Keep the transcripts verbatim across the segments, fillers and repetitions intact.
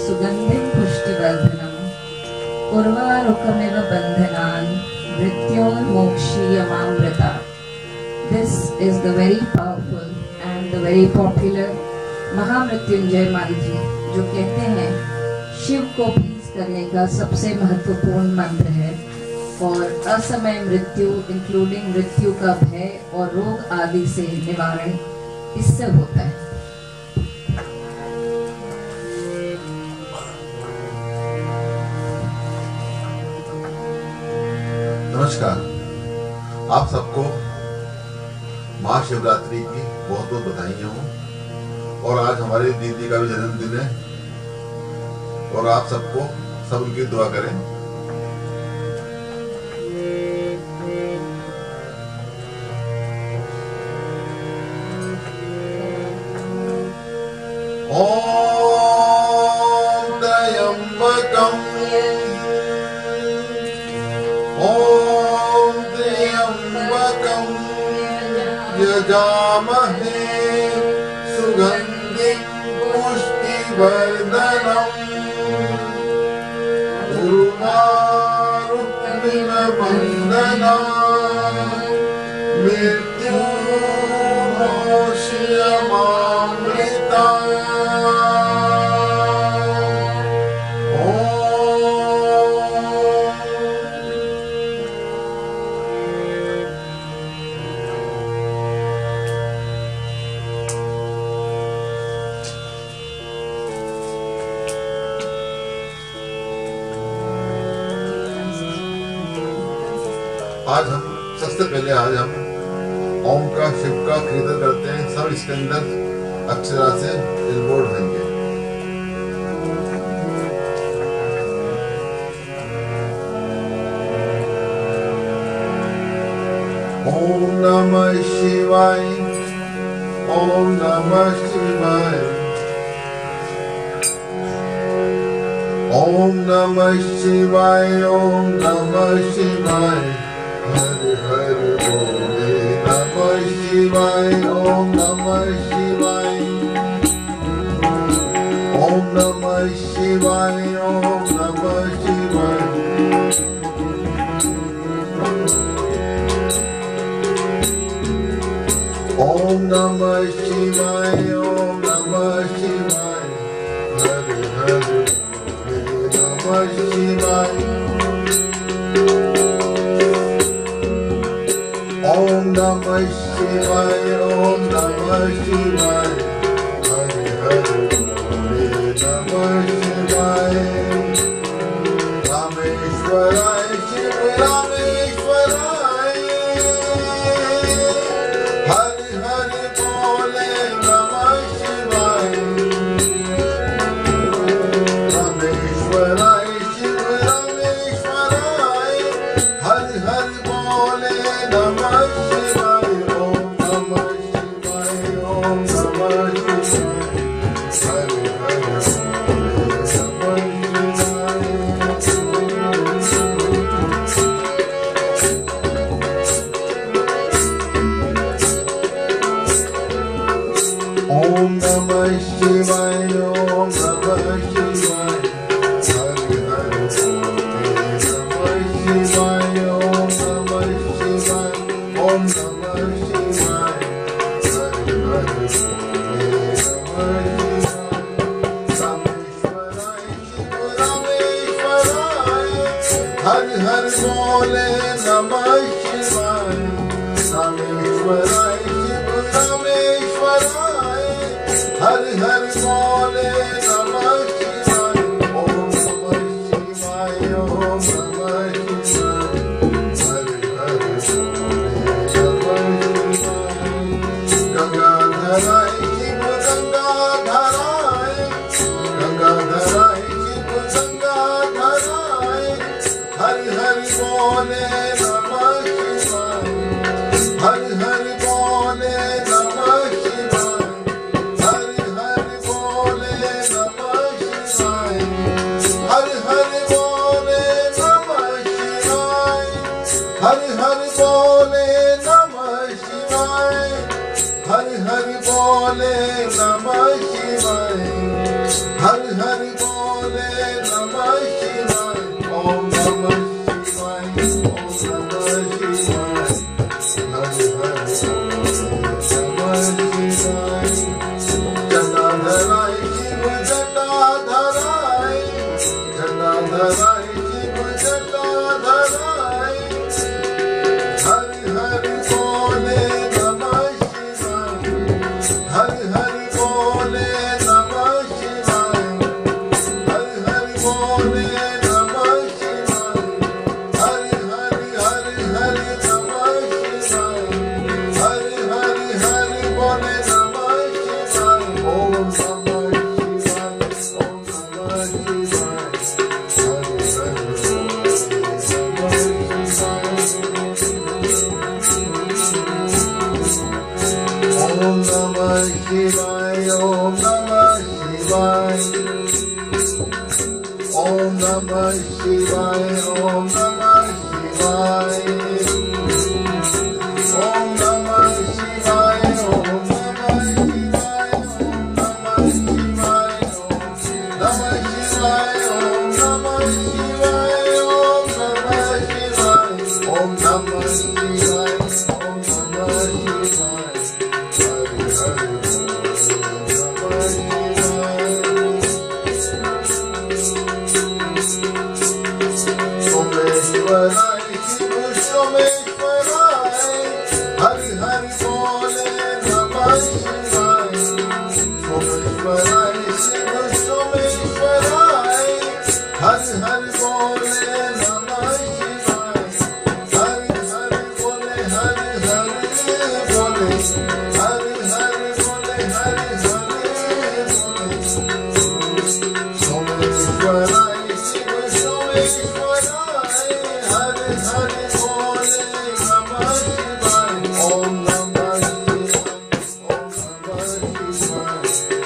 सुगंधिं पुष्टिवर्धनम् उर्वारुकमिव बन्धनान् मृत्योर्मोक्षीयमामृतात्. This is the very powerful and the very popular महामृत्युंजय मंत्र, जो कहते हैं शिव को प्लीज करने का सबसे महत्वपूर्ण मंत्र है और असमय मृत्यु इंक्लूडिंग मृत्यु का भय और रोग आदि से निवारण इससे होता है। नमस्कार, आप सबको महाशिवरात्रि की बहुत बहुत बधाइयाँ हो। और आज हमारी दीदी का भी जन्मदिन है और आप सबको सब उनकी दुआ करें। ओम त्र्यंबकं ओम त्र्यंबकं यजामहे सुगंधिं पुष्टिवर्धनम् उर्वारुकमिव बन्धनान् मृत्योर्मोक्षीयमामृतात्। आज हम सबसे पहले आज हम ओम का शिव का कीर्तन करते हैं। सब इसके अंदर अक्षरा से इनवोल्व होंगे। ओम नमः शिवाय, ओम नमः शिवाय, ओम नमः शिवाय, ओम नमः शिवाय। हरे हरे बोले नमः शिवाय, ओम नमः शिवाय, ओम नमः शिवाय, ओम नमः शिवाय। ओम नमः शिवाय, ओम नमः शिवाय। हरे हरे बोले नमः शिवाय। ओम नमः शिवाय, ओम नमः शिवाय। हरे हरे बोले नमः शिवाय। रामेश्वराय शिव रामेश्वराय, हरे हरे बोले नमः शिवाय। रामेश्वराय शिव रामेश्वराय, हरे हरे बोले नमः शिवाय। ओम नमः शिवाय, ओम नमः शिवाय। हरे हरे बोले नमः शिवाय। ओम नमः शिवाय, ओम नमः शिवाय। हरे हरे बोले नमः शिवाय। ओम नमः शिवाय, ओम नमः शिवाय। हरे हरे बोले नमः शिवाय। रामेश्वराय शिव रामेश्वराय, हरे हरे बोले नमः शिवाय। रामेश्वराय शिव रामेश्वराय, हरे हरे बोले नमः शिवाय। ओम नमः शिवाय, ओम नमः शिवाय। हरे हरे बोले नमः शिवाय। गंगाधराय शिव गंगाधराय, गंगाधराय शिव गंगाधराय। हरे हरे बोले नमः शिवाय। हरे हरे बोले नमः शिवाय। हरे हरे बोले नमः शिवाय। हरे हरे बोले नमः शिवाय। हरे हरे बोले नमः शिवाय। हरे हरे बोले नमः शिवाय। हरे हरे बोले धराई शिव जटाधराई हरि हरि बोले नमः शिवाय हरि हरि बोले नमः शिवाय हरि हरि बोले नमः शिवाय हरि हरि हरि हरि नमः शिवाय हरि हरि हरि बोले नमः शिवाय ओम नमः शिवाय ओम नमः शिवाय हरि हरि ओम नमः शिवाय ओम नमः शिवाय ओम नमः शिवाय ओम नमः शिवाय ओम नमः शिवाय ओम नमः शिवाय ओम नमः शिवाय ओम नमः शिवाय ओम नमः शिवाय ओम नमः शिवाय हरि हरि नमः शिवाय सोमेश्वराय शिव सोमेश्वराय हरि हरि बोले नमः शिवाय सोमेश्वराय शिव सोमेश्वराय हरि हरि बोले नमः शिवाय हरि हरि बोले हरि हरि बोले हरि हरि बोले हरि हरि बोले सोमेश्वराय शिव सोमेश्वराय हरि हरि बोले नमः शिवाय ओम नमः शिवाय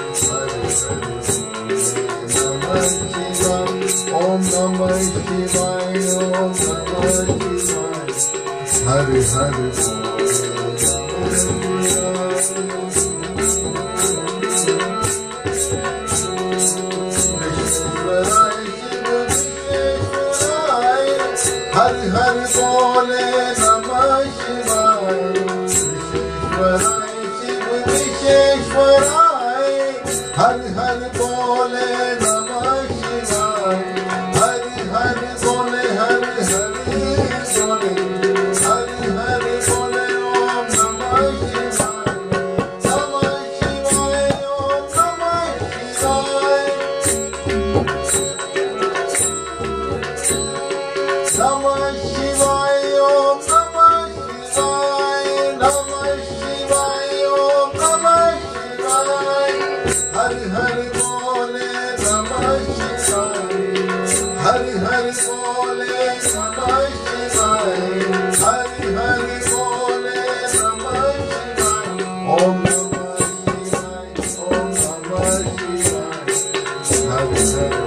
ओम नमः शिवाय ओम नमः शिवाय हरि हरि हरि हरि बोले नमः शिवाय विश्वेश्वराय शिव विश्वेश्वराय हरि हरि बोले नमः शिवाय हरि हरि बोले हरि हरि बोले हरि हरि बोले ओम नमः शिवाय नमः शिवाय ओम नमः शिवाय नमः शिवाय ओम नमः शिवाय नमः शिवाय ओम नमः शिवाय हरि हरि बोले नमः शिवाय हरि हरि बोले नमः शिवाय हरि हरि बोले नमः शिवाय ओम नमः शिवाय ओम नमः शिवाय हरि हरि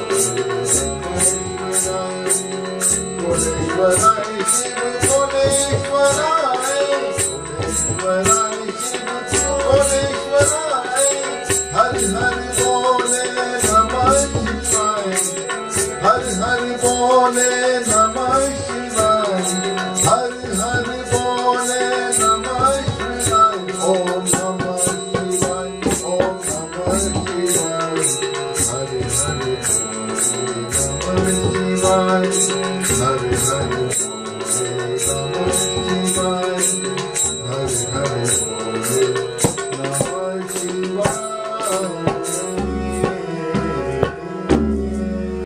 भोलेश्वराय शिव भोलेश्वराय भोलेश्वराय शिव भोलेश्वराय हरि हरि बोले नमः शिवाय हरि हरि बोले नमः शिवाय हरि हरि बोले नमः शिवाय ओम नमः शिवाय ओम नमः शिवाय हरि हरि बोले नमः शिवाय हरि हरि नमः शिवाय हरि हरि बोले नमः शिवाय